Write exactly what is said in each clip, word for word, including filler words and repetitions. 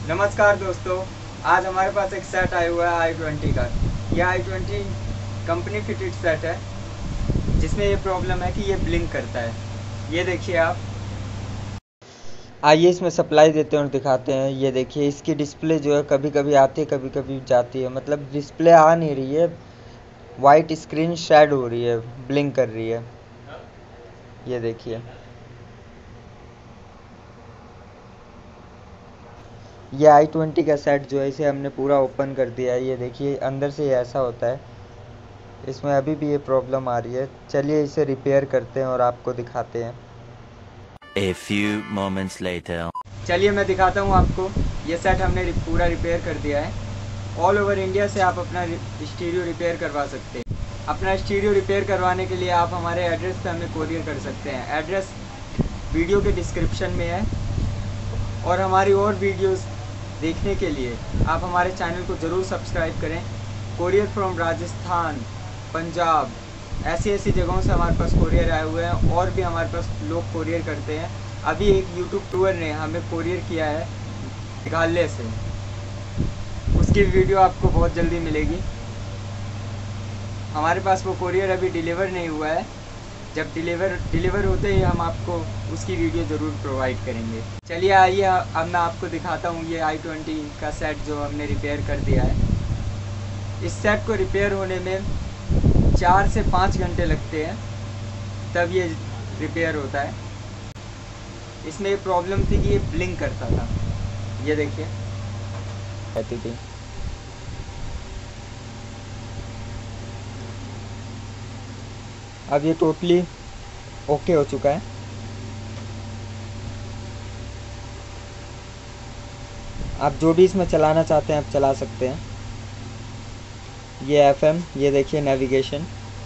नमस्कार दोस्तों, आज हमारे पास एक सेट आया हुआ है आई ट्वेंटी का। यह I twenty company fitted set है जिसमें ये प्रॉब्लम है कि ये ब्लिंक करता है। ये देखिए आप। आइए इसमें सप्लाई देते हैं और दिखाते हैं। ये देखिए इसकी डिस्प्ले जो है कभी कभी आती है कभी कभी जाती है, मतलब डिस्प्ले आ नहीं रही है, वाइट स्क्रीन शेड हो रही है, ब्लिंक कर रही है। ये देखिए, ये आई ट्वेंटी का सेट जो है इसे हमने पूरा ओपन कर दिया है। ये देखिए अंदर से ऐसा होता है, इसमें अभी भी ये प्रॉब्लम आ रही है। चलिए इसे रिपेयर करते हैं और आपको दिखाते हैं। A few moments later. चलिए मैं दिखाता हूँ आपको। ये सेट हमने पूरा रिपेयर कर दिया है। ऑल ओवर इंडिया से आप अपना स्टीरियो रिपेयर करवा सकते हैं। अपना स्टीरियो रिपेयर करवाने के लिए आप हमारे एड्रेस पे हमें कोरियर कर सकते हैं। एड्रेस वीडियो के डिस्क्रिप्शन में है। और हमारी और वीडियोस देखने के लिए आप हमारे चैनल को ज़रूर सब्सक्राइब करें। कोरियर फ्रॉम राजस्थान, पंजाब, ऐसी ऐसी जगहों से हमारे पास कोरियर आए हुए हैं और भी हमारे पास लोग कोरियर करते हैं। अभी एक यूट्यूबर ने हमें कोरियर किया है मेघालय से, उसकी वीडियो आपको बहुत जल्दी मिलेगी। हमारे पास वो कोरियर अभी डिलीवर नहीं हुआ है। जब डिलीवर डिलीवर होते ही हम आपको उसकी वीडियो ज़रूर प्रोवाइड करेंगे। चलिए आइए अब मैं आपको दिखाता हूँ ये आई ट्वेंटी का सेट जो हमने रिपेयर कर दिया है। इस सेट को रिपेयर होने में चार से पाँच घंटे लगते हैं, तब ये रिपेयर होता है। इसमें ये प्रॉब्लम थी कि ये ब्लिंक करता था। ये देखिए कहती थी। अब ये टोटली ओके हो चुका है। आप जो भी इसमें चलाना चाहते हैं आप चला सकते हैं। ये एफएम, ये देखिए नेविगेशन।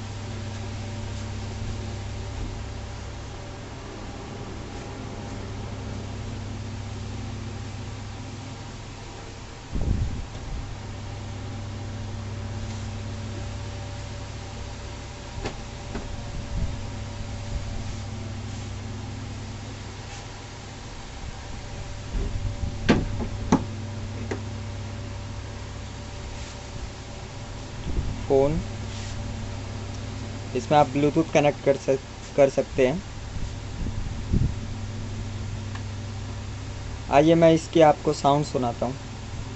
फ़ोन, इसमें आप ब्लूटूथ कनेक्ट कर सक कर सकते हैं। आइए मैं इसकी आपको साउंड सुनाता हूँ।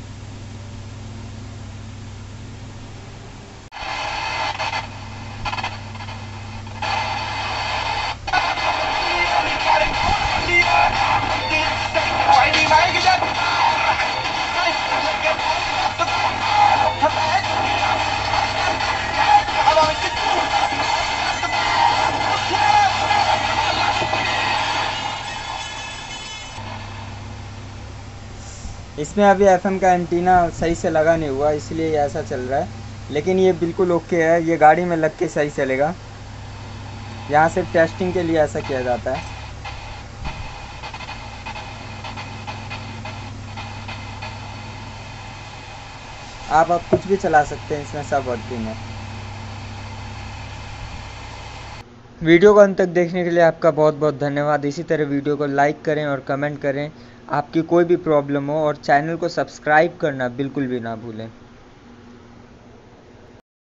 इसमें अभी एफएम का एंटीना सही से लगा नहीं हुआ, इसलिए ये ऐसा चल रहा है। लेकिन ये बिल्कुल ओके है, ये गाड़ी में लग के सही चलेगा। यहाँ सिर्फ टेस्टिंग के लिए ऐसा किया जाता है। आप अब कुछ भी चला सकते हैं, इसमें सब वर्किंग है। वीडियो को अंत तक देखने के लिए आपका बहुत बहुत धन्यवाद। इसी तरह वीडियो को लाइक करें और कमेंट करें। आपकी कोई भी प्रॉब्लम हो, और चैनल को सब्सक्राइब करना बिल्कुल भी ना भूलें।